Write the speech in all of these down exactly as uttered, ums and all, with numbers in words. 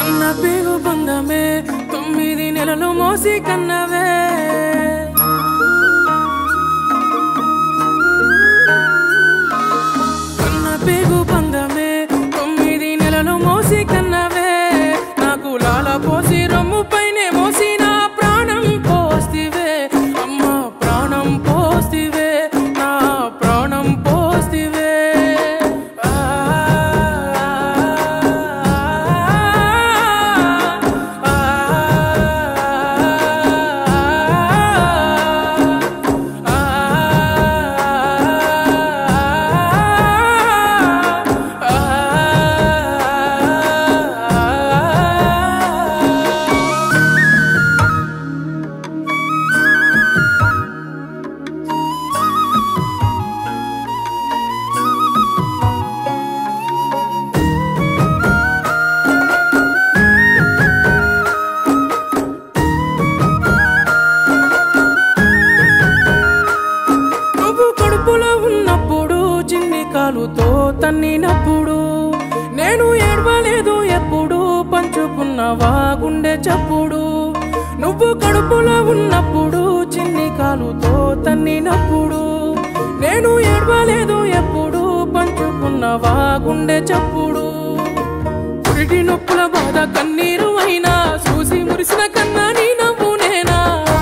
కన్న పేగు బంధమే తొమ్మిది నెలలు మోసి కన్నవే కన్న పేగు బంధమే తొమ్మిది నెలలు మోసి కన్నవే నాకు లాల పోసి రొమ్ము పైనే మోసి నా ప్రాణం పోస్తివే అమ్మ ప్రాణం పోస్తివే నా ప్రాణం పోస్తివే కాలుతో తన్నినప్పుడు నేను ఏడవలేదు ఎప్పుడు పంచుకున్నవా గుండె చప్పుడు నువ్వు కడుపులో ఉన్నప్పుడు చిన్ని కాలుతో తన్నినప్పుడు నేను ఏడవలేదు ఎప్పుడు పంచుకున్నవా గుండె చప్పుడు పురిటి నొప్పుల బాధ కన్నీరు అయినా చూసి మురిసిన కన్నా నీ నవ్వు నేనా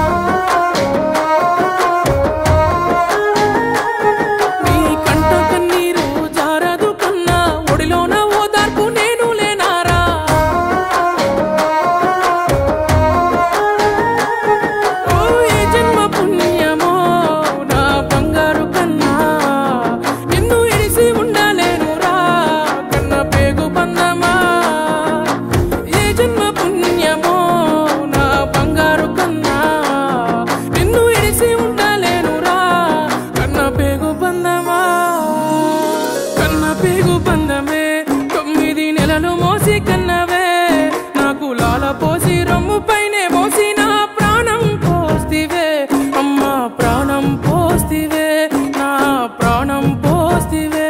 పేగు బంధమే తొమ్మిది నెలలు మోసి కన్నవే నాకు లాల పోసి రొమ్ము పైనే మోసి నా ప్రాణం పోస్తివే అమ్మ ప్రాణం పోస్తివే నా ప్రాణం పోస్తివే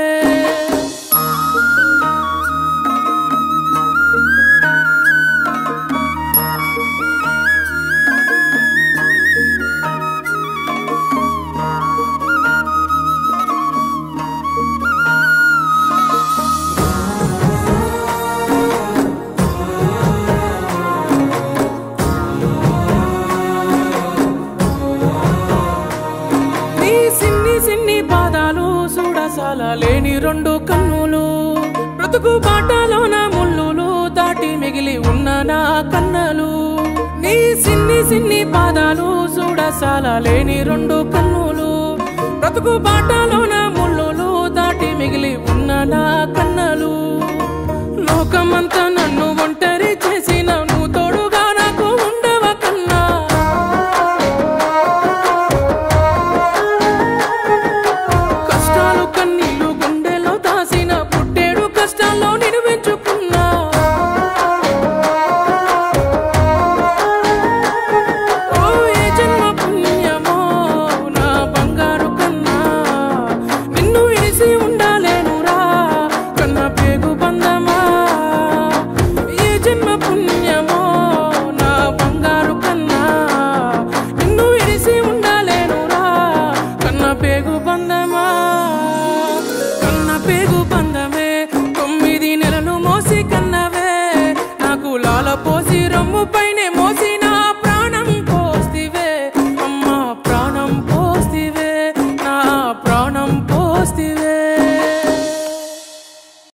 లేని రెండు కన్నులు బ్రతుకు బాటలోన ముళ్ళులు దాటి మిగిలి ఉన్న నా కన్నలు నీ సిన్ని సిన్ని పాదాలు చూడసాల లేని రెండు కన్నులు బ్రతుకు బాటలోన ముళ్ళులు దాటి మిగిలి ఉన్న నా కన్నలు లోకమంతా నన్ను ఒంటరి చేసిన నువ్వు తోడుగా నాకు ఉండవ కన్నా కష్టాలు కన్నీళ్ళు గుండెలో దాసిన పుట్టేడు కష్టాల్లో నేను పెంచుకున్నా ఓ ఏ జన్మ పుణ్యమో నా బంగారు కన్నా నిన్ను ఇడిసి ఉండాలేనురా కన్న పేగు బంధమా ఏ జన్మ పుణ్యమో నా బంగారు కన్నా నిన్ను ఇడిసి ఉండాలేనురా కన్న పేగు బంధమా కన్న పేగు బంధమే తొమ్మిది నెలలు మోసి కన్నవే నాకు లాల పోసి రొమ్ము పైనే మోసి